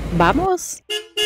¿Vamos?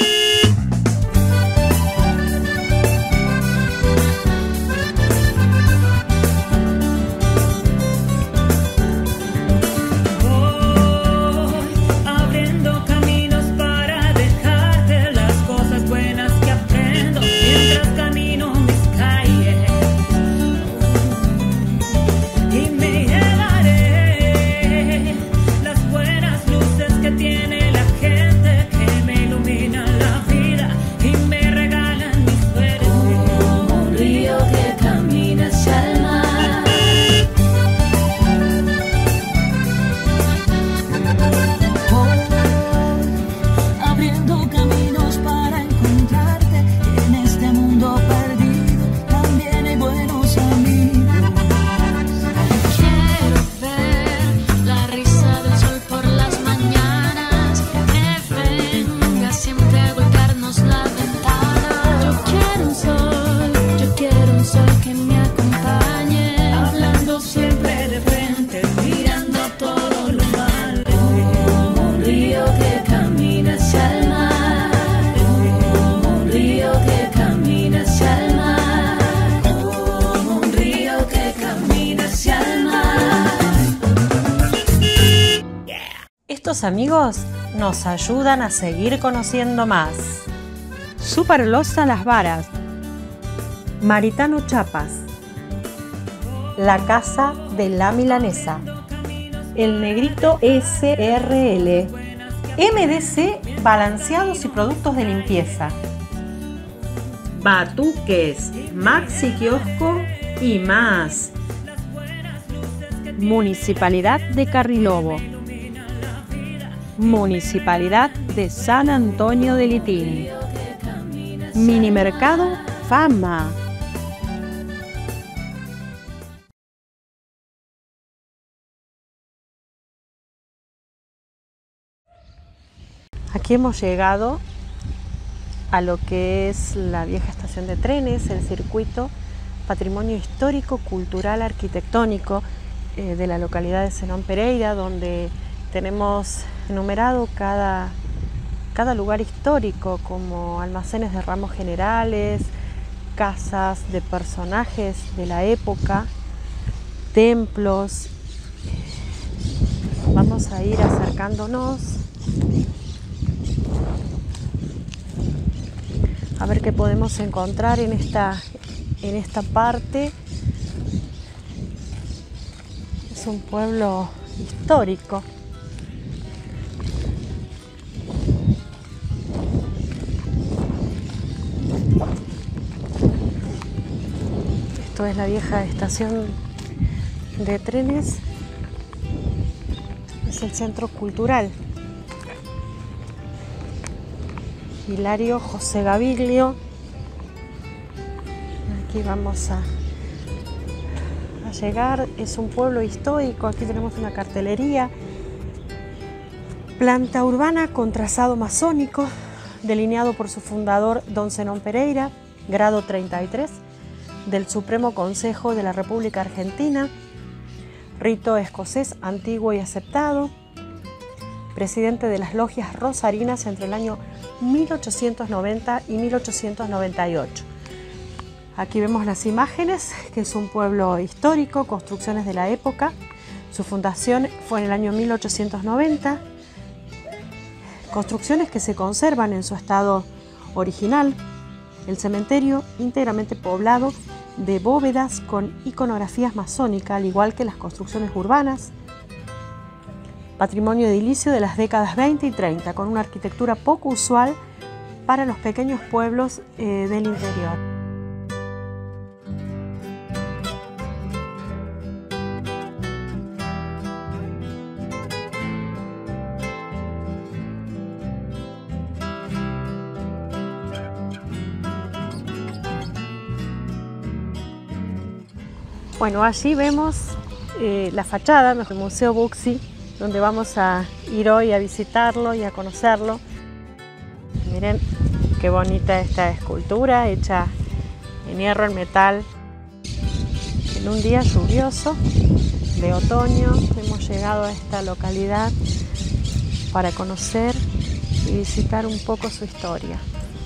Estos amigos nos ayudan a seguir conociendo más. Superlosa Las Varas, Maritano Chapas, La Casa de la Milanesa, El Negrito SRL, MDC Balanceados y Productos de Limpieza, Batuques, Maxi Kiosco y más. Municipalidad de Carrilobo, Municipalidad de San Antonio de Litín, Minimercado Fama. Aquí hemos llegado a lo que es la vieja estación de trenes, el circuito Patrimonio Histórico, Cultural, Arquitectónico de la localidad de Zenón Pereira, donde tenemos enumerado cada lugar histórico, como almacenes de ramos generales, casas de personajes de la época, templos. Vamos a ir acercándonos a ver qué podemos encontrar en esta parte. Es un pueblo histórico. Esto es la vieja estación de trenes. Es el centro cultural. Hilario José Gaviglio. Aquí vamos a llegar. Es un pueblo histórico. Aquí tenemos una cartelería. Planta urbana con trazado masónico, delineado por su fundador, don Zenón Pereira, grado 33 del Supremo Consejo de la República Argentina, rito escocés antiguo y aceptado, presidente de las logias rosarinas entre el año 1890 y 1898. Aquí vemos las imágenes, que es un pueblo histórico, construcciones de la época. Su fundación fue en el año 1890. Construcciones que se conservan en su estado original. El cementerio íntegramente poblado de bóvedas con iconografías masónicas, al igual que las construcciones urbanas. Patrimonio edilicio de las décadas 20 y 30, con una arquitectura poco usual para los pequeños pueblos del interior. Bueno, allí vemos la fachada del Museo Buxi, donde vamos a ir hoy a visitarlo y a conocerlo. Miren qué bonita esta escultura hecha en hierro, en metal. En un día lluvioso de otoño hemos llegado a esta localidad para conocer y visitar un poco su historia.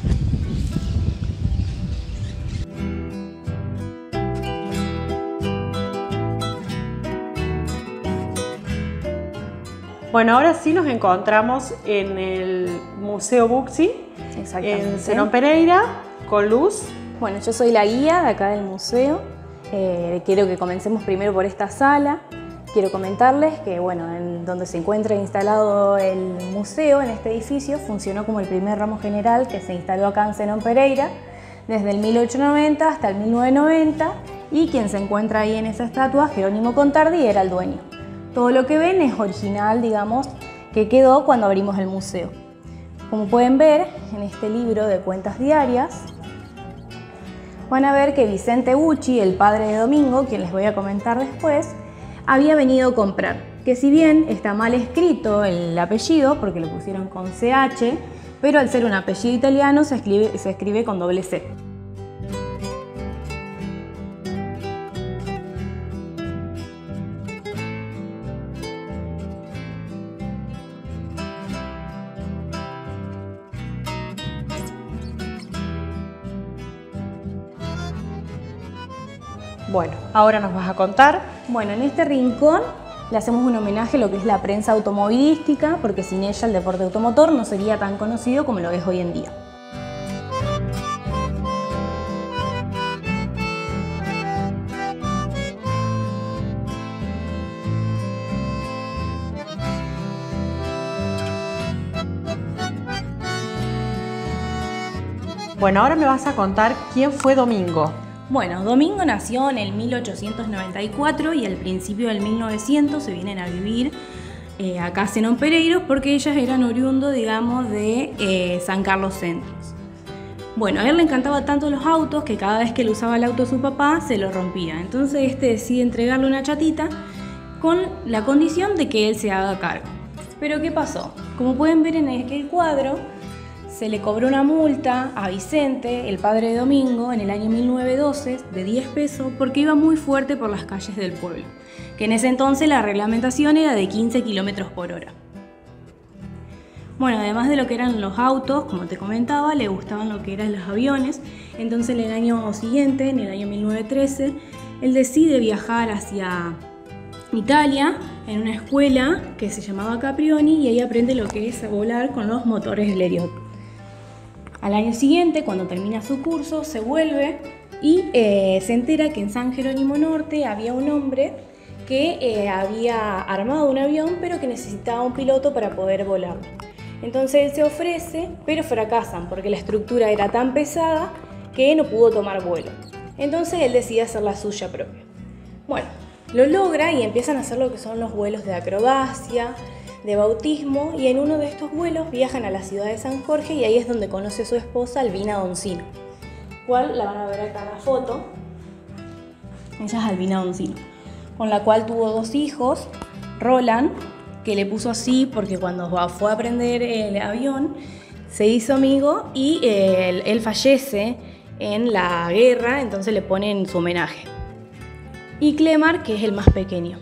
Bueno, ahora sí nos encontramos en el Museo Buxi, en Zenón Pereira, con Luz. Bueno, yo soy la guía de acá del museo. Quiero que comencemos primero por esta sala. Quiero comentarles que, bueno, en donde se encuentra instalado el museo, en este edificio, funcionó como el primer ramo general que se instaló acá en Zenón Pereira, desde el 1890 hasta el 1990, y quien se encuentra ahí en esa estatua, Jerónimo Contardi, era el dueño. Todo lo que ven es original, digamos, que quedó cuando abrimos el museo. Como pueden ver en este libro de cuentas diarias, van a ver que Vicente Bucci, el padre de Domingo, quien les voy a comentar después, había venido a comprar. Que si bien está mal escrito el apellido, porque lo pusieron con CH, pero al ser un apellido italiano se escribe con doble C. Bueno, ahora nos vas a contar. Bueno, en este rincón le hacemos un homenaje a lo que es la prensa automovilística, porque sin ella el deporte automotor no sería tan conocido como lo es hoy en día. Bueno, ahora me vas a contar quién fue Domingo. Bueno, Domingo nació en el 1894 y al principio del 1900 se vienen a vivir acá a Zenón Pereira porque ellas eran oriundos, digamos, de San Carlos Centros. Bueno, a él le encantaba tanto los autos que cada vez que le usaba el auto su papá se lo rompía. Entonces este decide entregarle una chatita con la condición de que él se haga cargo. Pero ¿qué pasó? Como pueden ver en aquel cuadro, se le cobró una multa a Vicente, el padre de Domingo, en el año 1912 de 10 pesos porque iba muy fuerte por las calles del pueblo, que en ese entonces la reglamentación era de 15 kilómetros por hora. Bueno, además de lo que eran los autos, como te comentaba, le gustaban lo que eran los aviones. Entonces en el año siguiente, en el año 1913, él decide viajar hacia Italia en una escuela que se llamaba Caprioni y ahí aprende lo que es volar con los motores Blériot. Al año siguiente, cuando termina su curso, se vuelve y se entera que en San Jerónimo Norte había un hombre que había armado un avión pero que necesitaba un piloto para poder volarlo. Entonces él se ofrece, pero fracasan porque la estructura era tan pesada que no pudo tomar vuelo. Entonces él decide hacer la suya propia. Bueno, lo logra y empiezan a hacer lo que son los vuelos de acrobacia, de bautismo, y en uno de estos vuelos viajan a la ciudad de San Jorge y ahí es donde conoce a su esposa Albina Doncino, cual la van a ver acá en la foto. Ella es Albina Doncino, con la cual tuvo 2 hijos, Roland, que le puso así porque cuando fue a aprender el avión se hizo amigo y él fallece en la guerra, entonces le ponen su homenaje. Y Clemar, que es el más pequeño.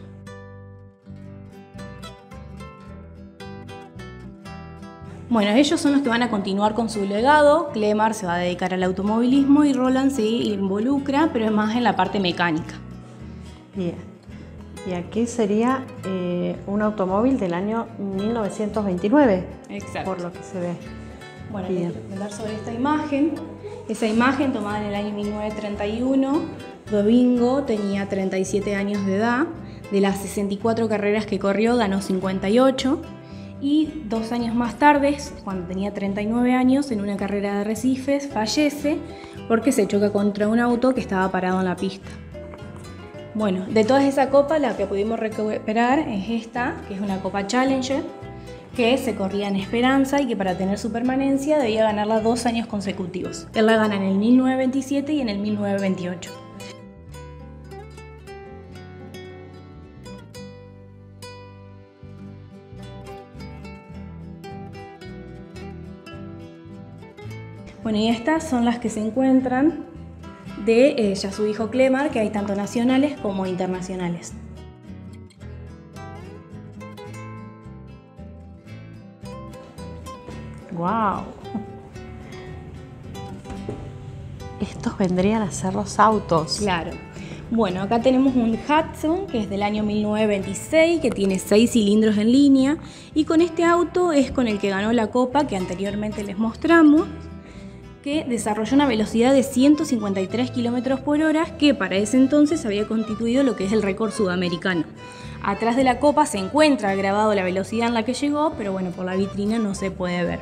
Bueno, ellos son los que van a continuar con su legado. Clemar se va a dedicar al automovilismo y Roland se involucra, pero es más en la parte mecánica. Bien. Y aquí sería un automóvil del año 1929. Exacto. Por lo que se ve. Bueno, voy a hablar sobre esta imagen. Esa imagen tomada en el año 1931. Domingo tenía 37 años de edad. De las 64 carreras que corrió, ganó 58. Y 2 años más tarde, cuando tenía 39 años, en una carrera de arrecifes, fallece porque se choca contra un auto que estaba parado en la pista. Bueno, de todas esas copas, la que pudimos recuperar es esta, que es una Copa Challenger, que se corría en Esperanza y que para tener su permanencia debía ganarla 2 años consecutivos. Él la gana en el 1927 y en el 1928. Bueno, y estas son las que se encuentran de ya su hijo Clemar, que hay tanto nacionales como internacionales. ¡Wow! Estos vendrían a ser los autos. Claro. Bueno, acá tenemos un Hudson que es del año 1926, que tiene 6 cilindros en línea, y con este auto es con el que ganó la Copa que anteriormente les mostramos, que desarrolló una velocidad de 153 km por hora, que para ese entonces había constituido lo que es el récord sudamericano. Atrás de la Copa se encuentra grabado la velocidad en la que llegó, pero bueno, por la vitrina no se puede ver.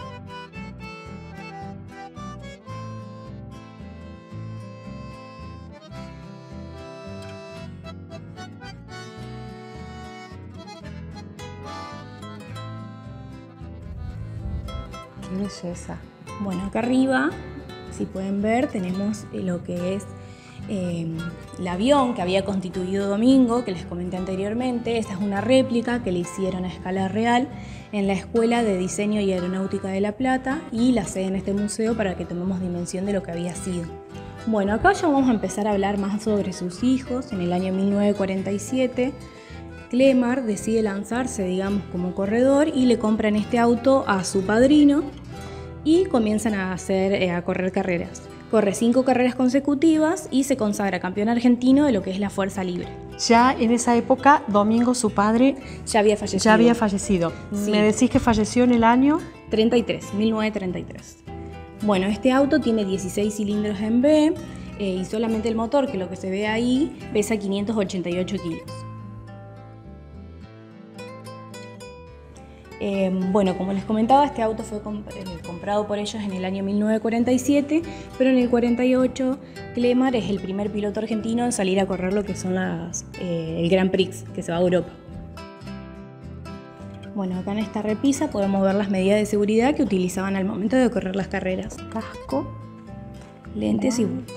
¡Qué belleza! Bueno, acá arriba, si pueden ver, tenemos lo que es el avión que había constituido Domingo, que les comenté anteriormente. Esta es una réplica que le hicieron a escala real en la Escuela de Diseño y Aeronáutica de La Plata, y la sede en este museo para que tomemos dimensión de lo que había sido. Bueno, acá ya vamos a empezar a hablar más sobre sus hijos. En el año 1947, Clemar decide lanzarse, digamos, como corredor, y le compran este auto a su padrino y comienzan a correr carreras. Corre 5 carreras consecutivas y se consagra campeón argentino de lo que es la fuerza libre. Ya en esa época, Domingo, su padre, Ya había fallecido. Sí. ¿Me decís que falleció en el año? 1933. Bueno, este auto tiene 16 cilindros en B y solamente el motor, que lo que se ve ahí, pesa 588 kilos. Bueno, como les comentaba, este auto fue comprado por ellos en el año 1947, pero en el 48 Clemar es el primer piloto argentino en salir a correr lo que son el Grand Prix, que se va a Europa. Bueno, acá en esta repisa podemos ver las medidas de seguridad que utilizaban al momento de correr las carreras. Casco, lentes y botas.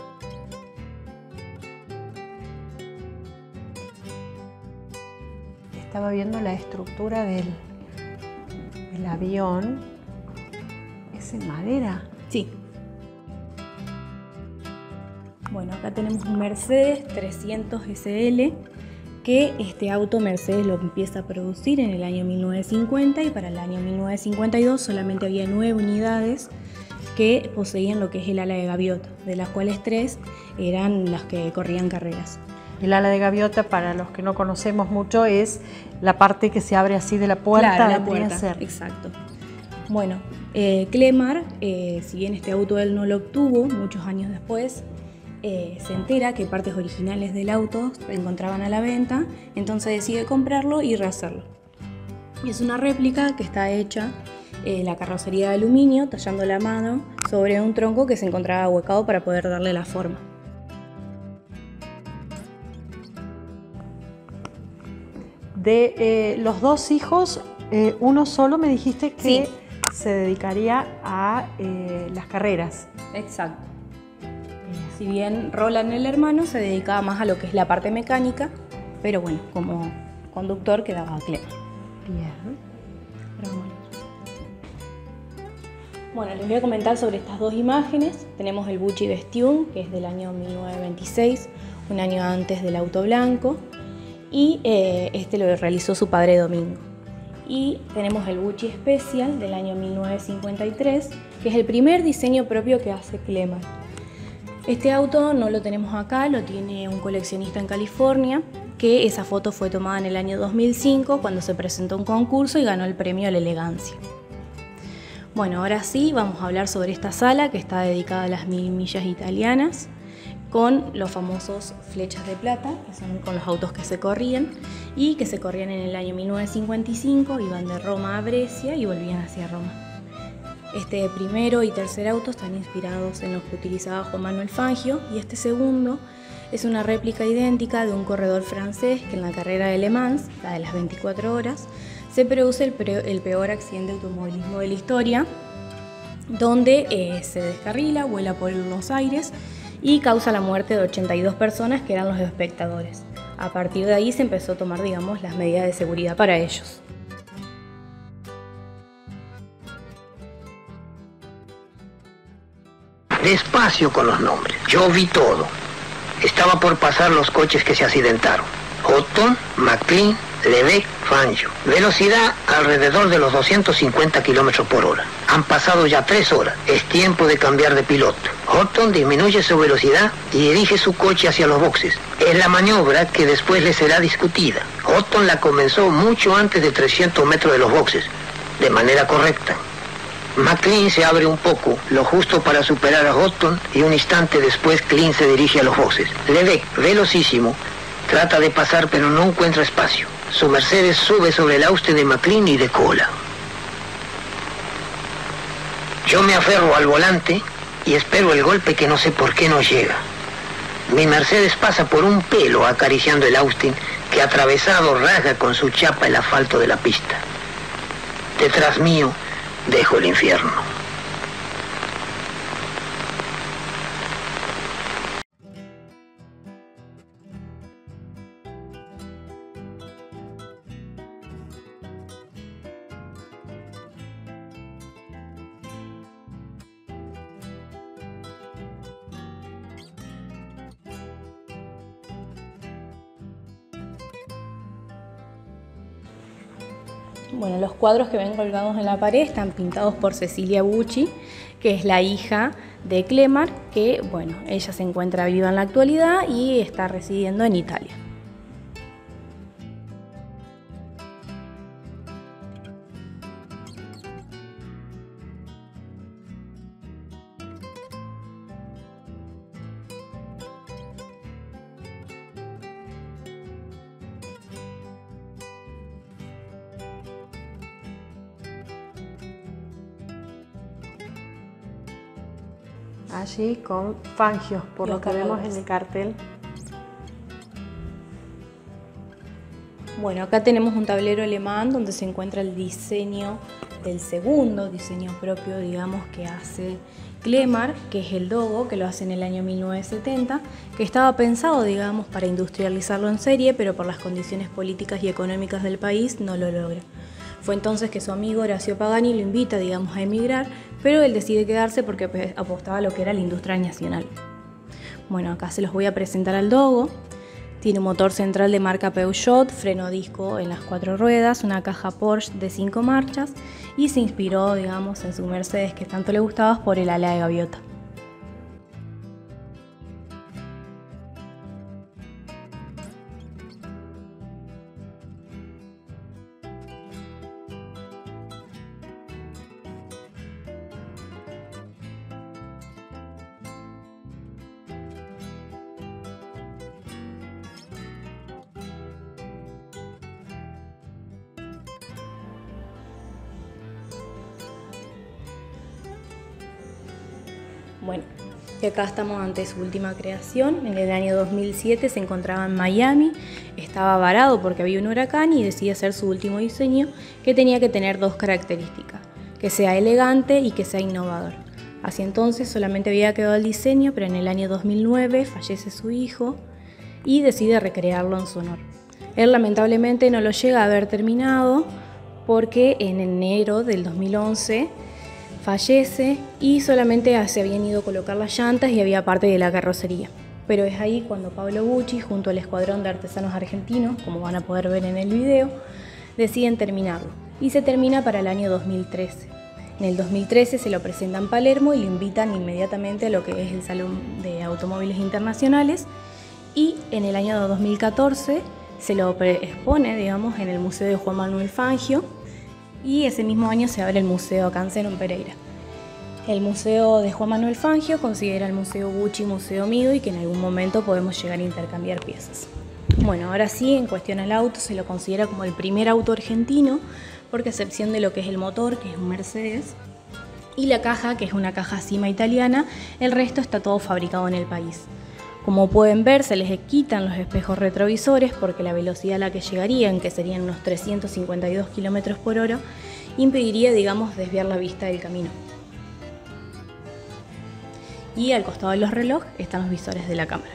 Estaba viendo la estructura del avión. ¿Es en madera? Sí. Bueno, acá tenemos un Mercedes 300 SL, que este auto Mercedes lo empieza a producir en el año 1950, y para el año 1952 solamente había 9 unidades que poseían lo que es el ala de gaviota, de las cuales 3 eran las que corrían carreras. El ala de gaviota, para los que no conocemos mucho, es la parte que se abre así de la puerta. Claro, la puerta, exacto. Bueno, Clemar, si bien este auto él no lo obtuvo, muchos años después se entera que partes originales del auto se encontraban a la venta, entonces decide comprarlo y rehacerlo. Es una réplica que está hecha la carrocería de aluminio, tallando la mano sobre un tronco que se encontraba ahuecado para poder darle la forma. De los 2 hijos, uno solo me dijiste que Sí. se dedicaría a las carreras. Exacto. Si bien Roland, el hermano, se dedicaba más a lo que es la parte mecánica, pero bueno, como conductor quedaba Clemar. Bien. Bueno, les voy a comentar sobre estas 2 imágenes. Tenemos el Bucci Bestune, que es del año 1926, un año antes del auto blanco, y este lo realizó su padre Domingo. Y tenemos el Bucci Special del año 1953, que es el primer diseño propio que hace Clemar. Este auto no lo tenemos acá, lo tiene un coleccionista en California, que esa foto fue tomada en el año 2005 cuando se presentó un concurso y ganó el premio a la elegancia. Bueno, ahora sí vamos a hablar sobre esta sala que está dedicada a las 1000 millas italianas, con los famosos flechas de plata, que son con los autos que se corrían y que se corrían en el año 1955, iban de Roma a Brescia y volvían hacia Roma. Este primero y tercer auto están inspirados en los que utilizaba Juan Manuel Fangio, y este segundo es una réplica idéntica de un corredor francés que en la carrera de Le Mans, la de las 24 horas, se produce el peor accidente de automovilismo de la historia, donde se descarrila, vuela por los aires y causa la muerte de 82 personas que eran los espectadores. A partir de ahí se empezó a tomar, digamos, las medidas de seguridad para ellos. Despacio con los nombres. Yo vi todo. Estaba por pasar los coches que se accidentaron. Houghton, McLean, Lebec, Fangio. Velocidad alrededor de los 250 km por hora. Han pasado ya 3 horas. Es tiempo de cambiar de piloto. Houghton disminuye su velocidad y dirige su coche hacia los boxes. Es la maniobra que después le será discutida. Houghton la comenzó mucho antes de 300 metros de los boxes, de manera correcta. McLean se abre un poco, lo justo para superar a Houghton, y un instante después Klein se dirige a los boxes. Lebec, velocísimo, trata de pasar pero no encuentra espacio. Su Mercedes sube sobre el Austin de McLean y decola. Yo me aferro al volante y espero el golpe que no sé por qué no llega. Mi Mercedes pasa por un pelo acariciando el Austin, que atravesado rasga con su chapa el asfalto de la pista. Detrás mío dejo el infierno. Bueno, los cuadros que ven colgados en la pared están pintados por Cecilia Bucci, que es la hija de Clemar, que, bueno, ella se encuentra viva en la actualidad y está residiendo en Italia. Allí con Fangio, por lo que vemos en el cartel. Bueno, acá tenemos un tablero alemán donde se encuentra el diseño del segundo diseño propio, digamos, que hace Clemar, que es el Dogo, que lo hace en el año 1970, que estaba pensado, digamos, para industrializarlo en serie, pero por las condiciones políticas y económicas del país no lo logra. Fue entonces que su amigo Horacio Pagani lo invita, digamos, a emigrar, pero él decide quedarse porque apostaba a lo que era la industria nacional. Bueno, acá se los voy a presentar al Dogo. Tiene un motor central de marca Peugeot, freno disco en las 4 ruedas, una caja Porsche de 5 marchas y se inspiró, digamos, en su Mercedes que tanto le gustaba por el ala de gaviota. Bueno, y acá estamos ante su última creación. En el año 2007 se encontraba en Miami, estaba varado porque había un huracán y decide hacer su último diseño, que tenía que tener 2 características: que sea elegante y que sea innovador. Así entonces solamente había quedado el diseño, pero en el año 2009 fallece su hijo y decide recrearlo en su honor. Él lamentablemente no lo llega a haber terminado porque en enero del 2011 fallece y solamente se habían ido a colocar las llantas y había parte de la carrocería. Pero es ahí cuando Pablo Bucci, junto al escuadrón de artesanos argentinos, como van a poder ver en el video, deciden terminarlo. Y se termina para el año 2013. En el 2013 se lo presenta en Palermo y lo invitan inmediatamente a lo que es el Salón de Automóviles Internacionales. Y en el año 2014 se lo expone, digamos, en el Museo de Juan Manuel Fangio. Y ese mismo año se abre el Museo Canceno en Pereira. El Museo de Juan Manuel Fangio considera el Museo Bucci museo mío y que en algún momento podemos llegar a intercambiar piezas. Bueno, ahora sí, en cuestión al auto, se lo considera como el primer auto argentino, porque a excepción de lo que es el motor, que es un Mercedes, y la caja, que es una caja Cima italiana, el resto está todo fabricado en el país. Como pueden ver, se les quitan los espejos retrovisores porque la velocidad a la que llegarían, que serían unos 352 km por hora, impediría, digamos, desviar la vista del camino. Y al costado de los relojes están los visores de la cámara.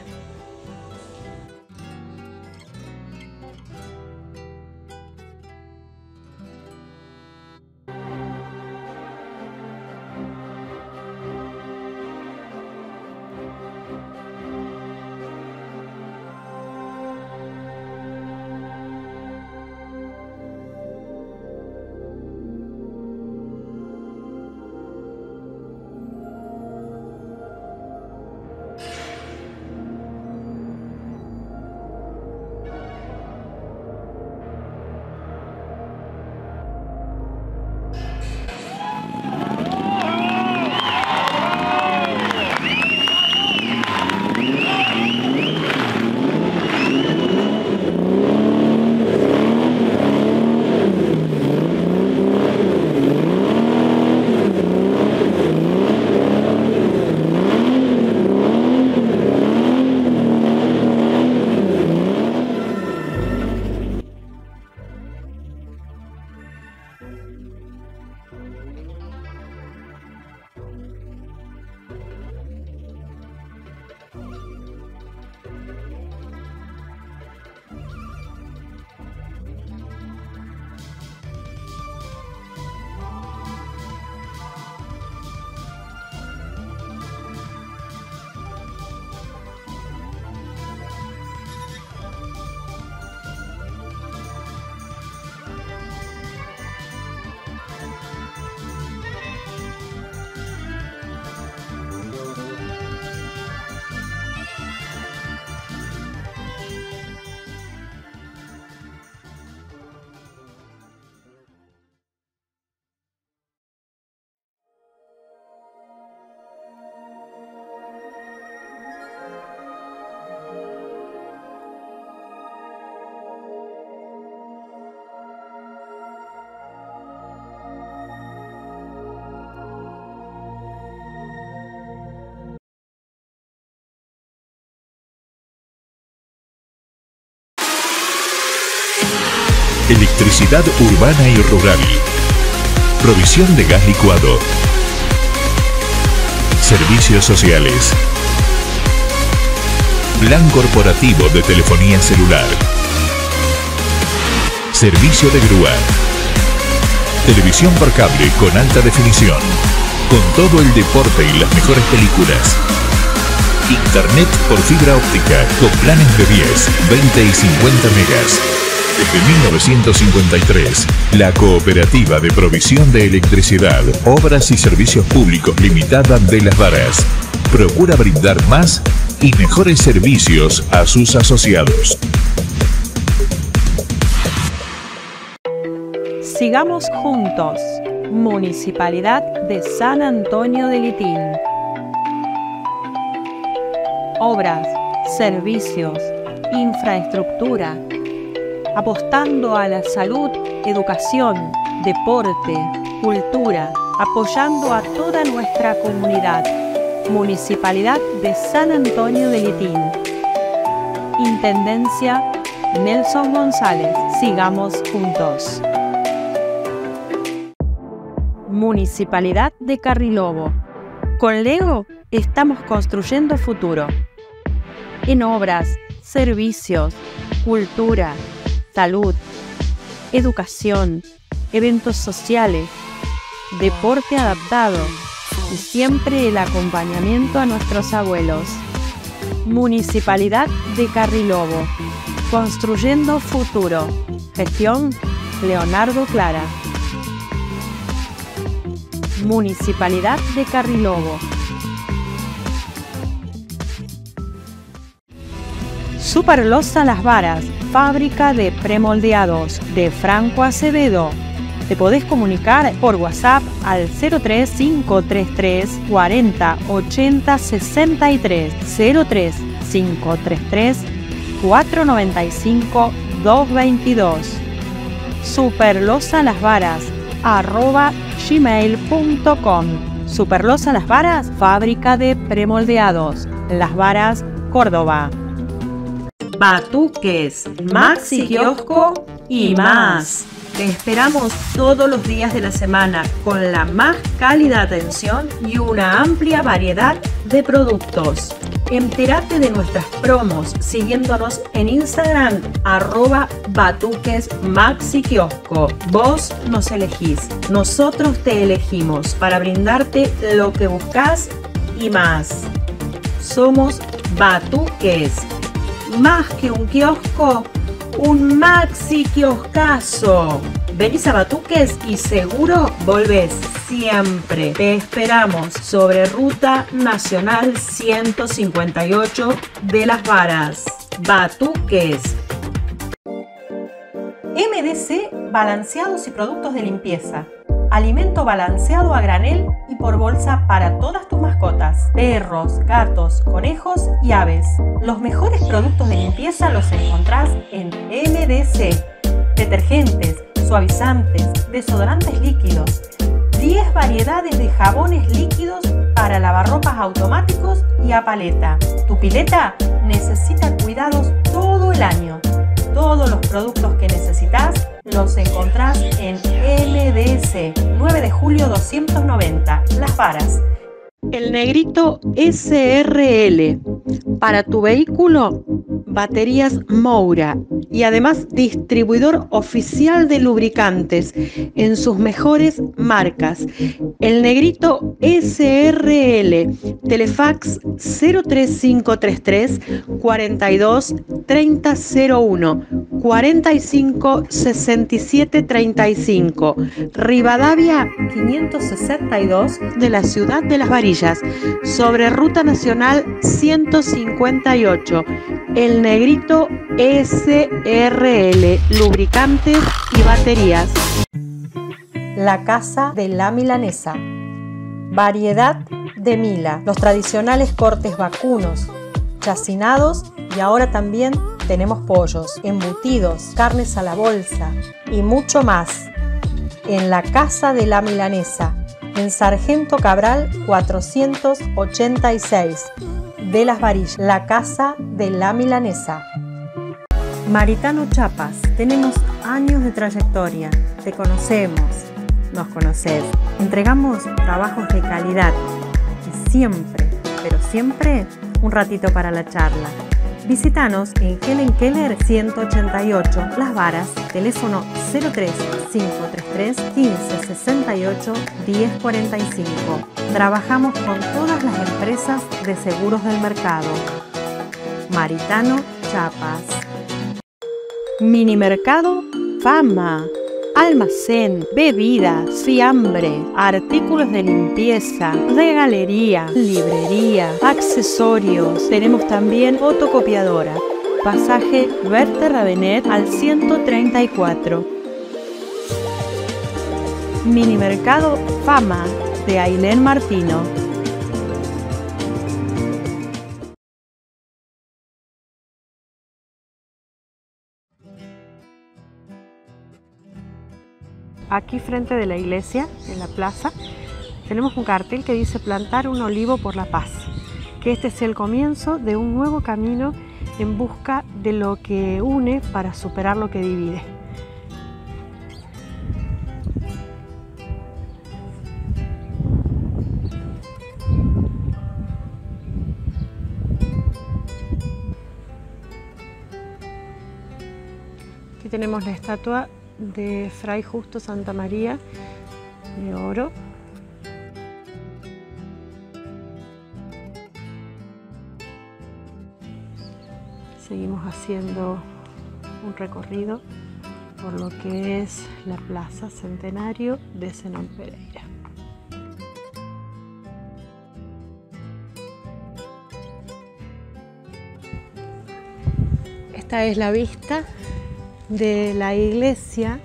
Electricidad urbana y rural. Provisión de gas licuado. Servicios sociales. Plan corporativo de telefonía celular. Servicio de grúa. Televisión por cable con alta definición. Con todo el deporte y las mejores películas. Internet por fibra óptica con planes de 10, 20 y 50 megas. Desde 1953, la Cooperativa de Provisión de Electricidad, Obras y Servicios Públicos Limitada de Las Varas procura brindar más y mejores servicios a sus asociados. Sigamos juntos. Municipalidad de San Antonio de Litín. Obras, servicios, infraestructura, apostando a la salud, educación, deporte, cultura, apoyando a toda nuestra comunidad. Municipalidad de San Antonio de Litín. Intendencia Nelson González. Sigamos juntos. Municipalidad de Carrilobo. Con Lego estamos construyendo futuro. En obras, servicios, cultura, salud, educación, eventos sociales, deporte adaptado y siempre el acompañamiento a nuestros abuelos. Municipalidad de Carrilobo. Construyendo futuro. Gestión Leonardo Clara. Municipalidad de Carrilobo. Superlosa Las Varas, fábrica de premoldeados de Franco Acevedo. Te podés comunicar por WhatsApp al 03533 40 80 63 03533 495 222. Superlosa Las Varas @gmail.com. Superlosa Las Varas, fábrica de premoldeados. Las Varas, Córdoba. Batuques, Maxi Kiosco y más. Te esperamos todos los días de la semana con la más cálida atención y una amplia variedad de productos. Entérate de nuestras promos siguiéndonos en Instagram @batuquesmaxikiosco. Vos nos elegís, nosotros te elegimos para brindarte lo que buscas y más. Somos Batuques. Más que un kiosco, un maxi kioscazo. Venís a Batuques y seguro volvés siempre. Te esperamos sobre Ruta Nacional 158 de Las Varas. Batuques. MDC Balanceados y Productos de Limpieza. Alimento balanceado a granel y por bolsa para todas tus mascotas. Perros, gatos, conejos y aves. Los mejores productos de limpieza los encontrás en MDC. Detergentes, suavizantes, desodorantes líquidos. 10 variedades de jabones líquidos para lavarropas automáticos y a paleta. Tu pileta necesita cuidados todo el año. Todos los productos que necesitas los encontrás en MDC, 9 de julio 290, Las Varas. El Negrito SRL. Para tu vehículo, baterías Moura y además distribuidor oficial de lubricantes en sus mejores marcas. El Negrito SRL. Telefax 03533 42 3001 45 67 35. Rivadavia 562 de la ciudad de Las Varillas, sobre Ruta Nacional 158. El Negrito SRL, lubricantes y baterías. La Casa de la Milanesa. Variedad de Mila, los tradicionales cortes vacunos, chacinados y ahora también tenemos pollos, embutidos, carnes a la bolsa y mucho más. En la Casa de la Milanesa, en Sargento Cabral 486 de Las Varillas, la Casa de la Milanesa. Maritano Chapas, tenemos años de trayectoria, te conocemos, nos conoces. Entregamos trabajos de calidad y siempre, pero siempre, un ratito para la charla. Visítanos en Helen Keller 188, Las Varas, teléfono 03 533 15 68 10 45. Trabajamos con todas las empresas de seguros del mercado. Maritano Chapas. Minimercado Fama. Almacén, bebidas, fiambre, artículos de limpieza, regalería, librería, accesorios. Tenemos también fotocopiadora. Pasaje Berthe Ravenet al 134. Minimercado Fama de Ailén Martino. Aquí frente de la iglesia, en la plaza, tenemos un cartel que dice plantar un olivo por la paz, que este es el comienzo de un nuevo camino en busca de lo que une para superar lo que divide. Aquí tenemos la estatua de Fray Justo Santa María de oro. Seguimos haciendo un recorrido por lo que es la Plaza Centenario de Zenón Pereira. Esta es la vista de la iglesia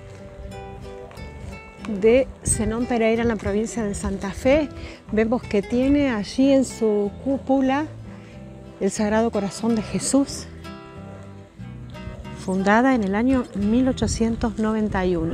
de Zenón Pereira en la provincia de Santa Fe. Vemos que tiene allí en su cúpula el Sagrado Corazón de Jesús, fundada en el año 1891.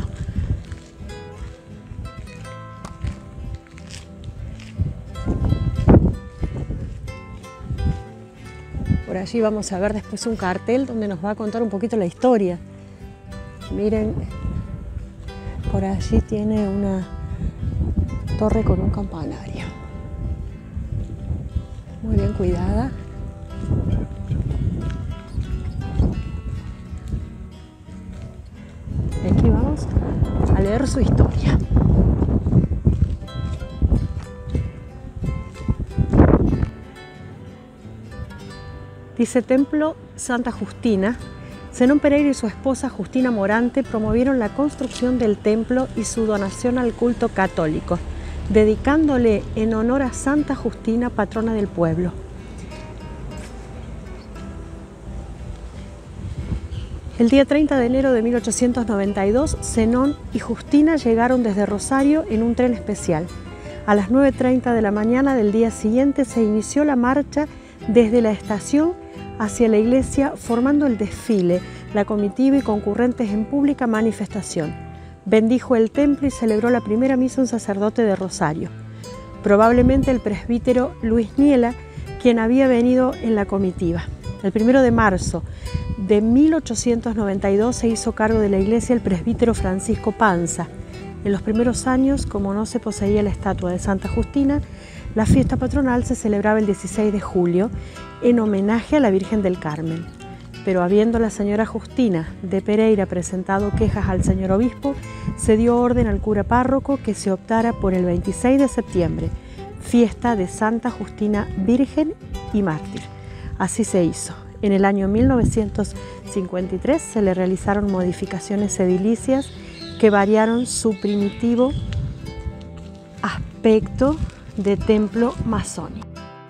Por allí vamos a ver después un cartel donde nos va a contar un poquito la historia. Miren, por allí tiene una torre con un campanario. Muy bien cuidada. Y aquí vamos a leer su historia. Dice Templo Santa Justina. Zenón Pereira y su esposa Justina Morante promovieron la construcción del templo y su donación al culto católico, dedicándole en honor a Santa Justina, patrona del pueblo. El día 30 de enero de 1892, Zenón y Justina llegaron desde Rosario en un tren especial. A las 9:30 de la mañana del día siguiente se inició la marcha desde la estación hacia la iglesia, formando el desfile, la comitiva y concurrentes en pública manifestación. Bendijo el templo y celebró la primera misa un sacerdote de Rosario, probablemente el presbítero Luis Niela, quien había venido en la comitiva. El 1 de marzo de 1892 se hizo cargo de la iglesia el presbítero Francisco Panza. En los primeros años, como no se poseía la estatua de Santa Justina, la fiesta patronal se celebraba el 16 de julio en homenaje a la Virgen del Carmen. Pero habiendo la señora Justina de Pereira presentado quejas al señor obispo, se dio orden al cura párroco que se optara por el 26 de septiembre, fiesta de Santa Justina Virgen y Mártir. Así se hizo. En el año 1953 se le realizaron modificaciones edilicias que variaron su primitivo aspecto de templo masónico.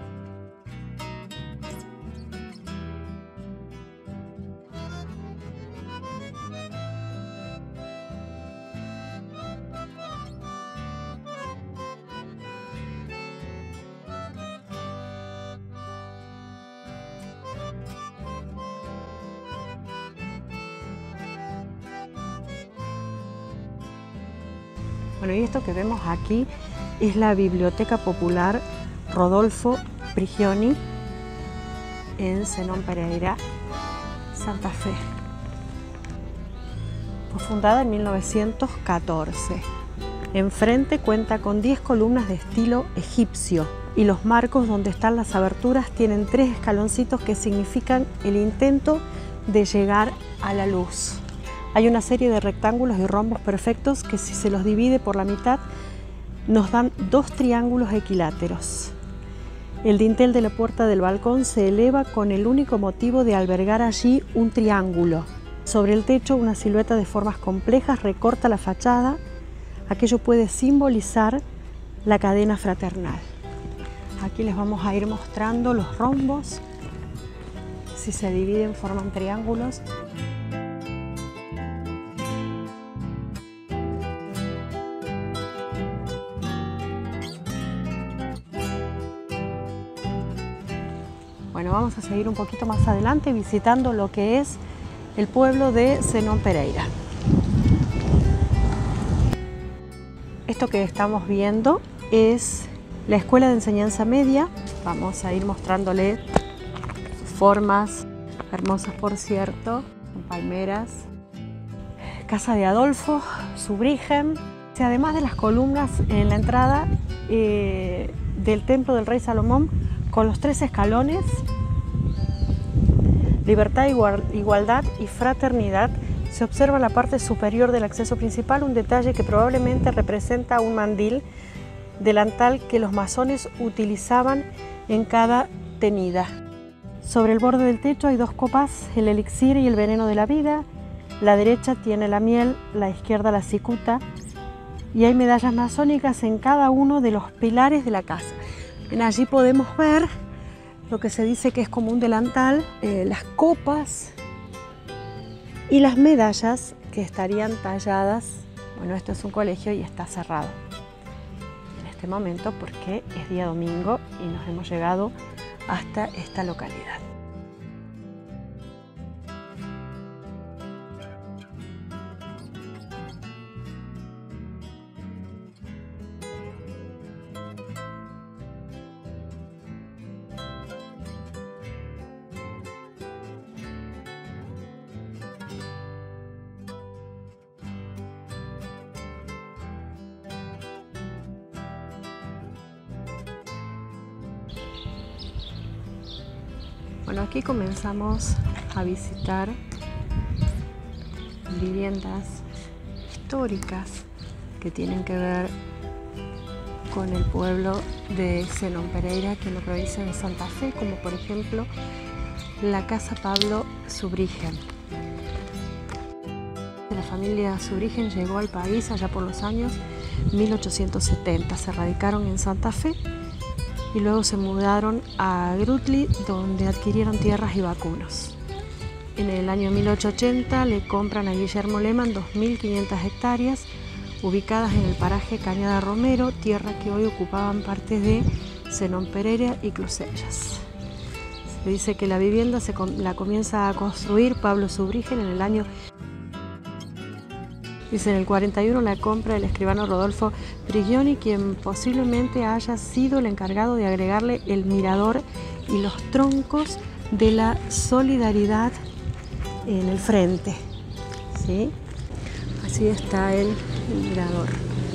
Bueno, y esto que vemos aquí es la Biblioteca Popular Rodolfo Prigioni en Zenón Pereira, Santa Fe. Fue fundada en 1914. Enfrente cuenta con 10 columnas de estilo egipcio y los marcos donde están las aberturas tienen 3 escaloncitos que significan el intento de llegar a la luz. Hay una serie de rectángulos y rombos perfectos que si se los divide por la mitad nos dan 2 triángulos equiláteros. El dintel de la puerta del balcón se eleva con el único motivo de albergar allí un triángulo. Sobre el techo una silueta de formas complejas recorta la fachada. Aquello puede simbolizar la cadena fraternal. Aquí les vamos a ir mostrando los rombos. Si se dividen forman triángulos. Bueno, vamos a seguir un poquito más adelante visitando lo que es el pueblo de Zenón Pereira. Esto que estamos viendo es la Escuela de Enseñanza Media. Vamos a ir mostrándole sus formas, hermosas por cierto, con palmeras. Casa de Adolfo Zurbriggen. Además de las columnas en la entrada del templo del rey Salomón, con los 3 escalones, libertad, igualdad y fraternidad, se observa en la parte superior del acceso principal un detalle que probablemente representa un mandil, delantal que los masones utilizaban en cada tenida. Sobre el borde del techo hay 2 copas, el elixir y el veneno de la vida. La derecha tiene la miel, la izquierda la cicuta, y hay medallas masónicas en cada uno de los pilares de la casa. Allí podemos ver lo que se dice que es como un delantal, las copas y las medallas que estarían talladas. Bueno, esto es un colegio y está cerrado en este momento porque es día domingo y nos hemos llegado hasta esta localidad. Bueno, aquí comenzamos a visitar viviendas históricas que tienen que ver con el pueblo de Zenón Pereira, aquí en la provincia de Santa Fe, como por ejemplo la Casa Pablo Zurbriggen. La familia Zurbriggen llegó al país allá por los años 1870, se radicaron en Santa Fe y luego se mudaron a Grutli, donde adquirieron tierras y vacunos. En el año 1880 le compran a Guillermo Lehmann 2.500 hectáreas ubicadas en el paraje Cañada Romero, tierra que hoy ocupaban partes de Zenón Pereira y Clusellas. Se dice que la vivienda la comienza a construir Pablo Zurbriggen en el año. Dice, en el 41 la compra el escribano Rodolfo Prigioni, quien posiblemente haya sido el encargado de agregarle el mirador y los troncos de la Solidaridad en el frente. ¿Sí? Así está el mirador.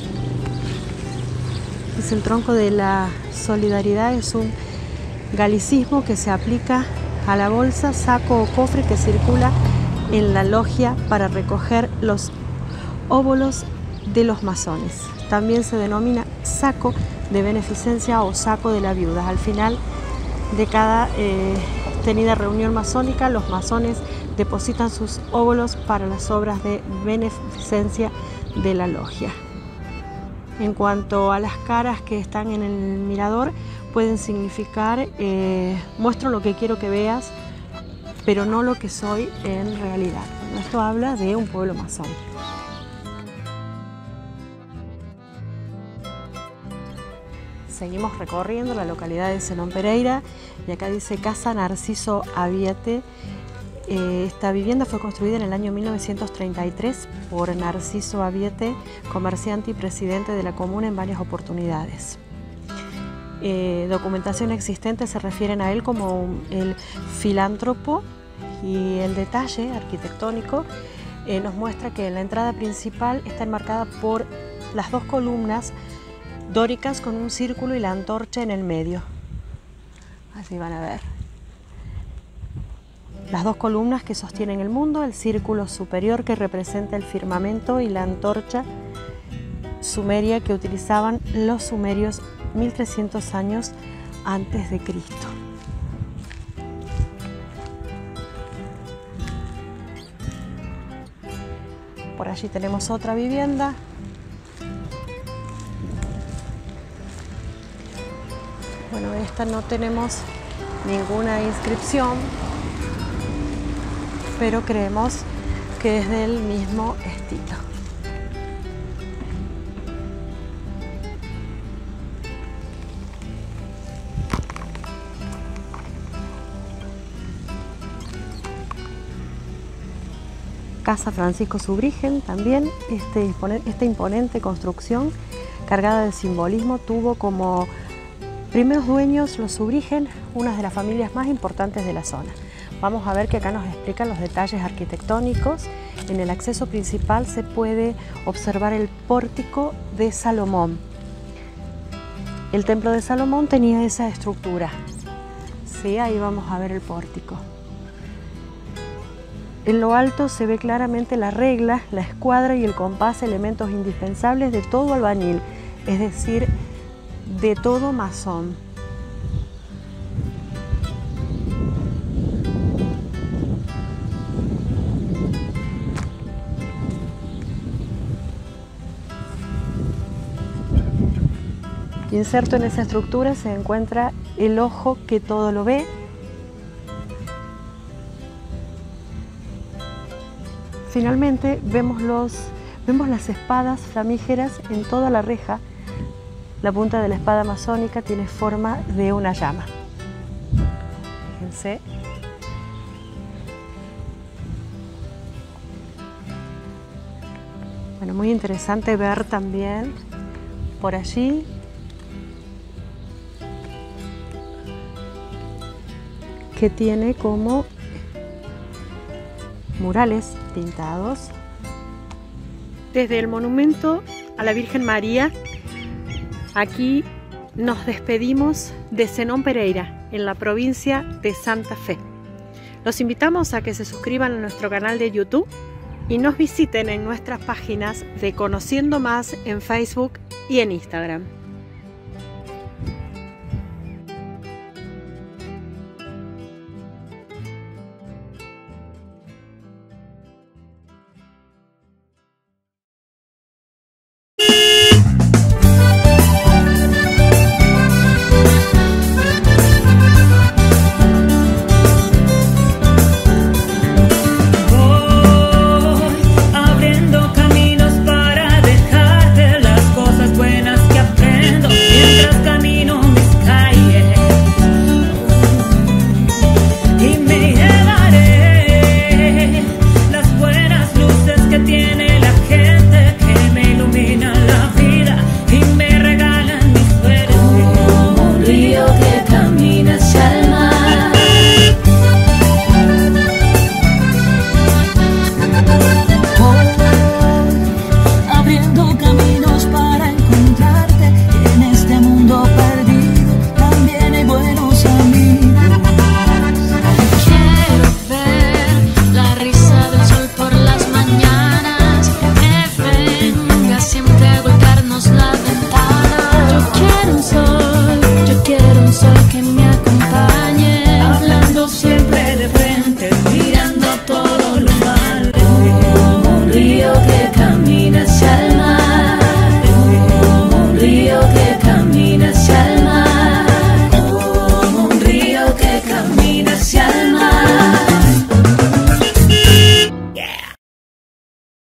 Dice, el tronco de la Solidaridad es un galicismo que se aplica a la bolsa, saco o cofre que circula en la logia para recoger los óbolos de los masones. También se denomina saco de beneficencia o saco de la viuda. Al final de cada tenida reunión masónica, los masones depositan sus óbolos para las obras de beneficencia de la logia. En cuanto a las caras que están en el mirador, pueden significar muestro lo que quiero que veas, pero no lo que soy en realidad. Esto habla de un pueblo masón. Seguimos recorriendo la localidad de Zenón Pereira y acá dice Casa Narciso Aviete. Esta vivienda fue construida en el año 1933 por Narciso Aviete, comerciante y presidente de la comuna en varias oportunidades. Documentación existente se refieren a él como el filántropo, y el detalle arquitectónico nos muestra que la entrada principal está enmarcada por las dos columnas dóricas con un círculo y la antorcha en el medio. Así van a ver. Las dos columnas que sostienen el mundo, el círculo superior que representa el firmamento y la antorcha sumeria que utilizaban los sumerios 1300 años antes de Cristo. Por allí tenemos otra vivienda. Bueno, esta no tenemos ninguna inscripción, pero creemos que es del mismo estilo. Casa Francisco Subrigen también, esta imponente construcción cargada de simbolismo tuvo como primeros dueños los Subrigen, una de las familias más importantes de la zona. Vamos a ver que acá nos explican los detalles arquitectónicos. En el acceso principal se puede observar el pórtico de Salomón. El templo de Salomón tenía esa estructura. Sí, ahí vamos a ver el pórtico. En lo alto se ve claramente la regla, la escuadra y el compás, elementos indispensables de todo albañil, es decir, de todo masón. Inserto en esa estructura se encuentra el ojo que todo lo ve. Finalmente vemos las espadas flamígeras en toda la reja. La punta de la espada masónica tiene forma de una llama. Fíjense. Bueno, muy interesante ver también por allí que tiene como murales pintados. Desde el monumento a la Virgen María, aquí nos despedimos de Zenón Pereira, en la provincia de Santa Fe. Los invitamos a que se suscriban a nuestro canal de YouTube y nos visiten en nuestras páginas de Conociendo Más en Facebook y en Instagram.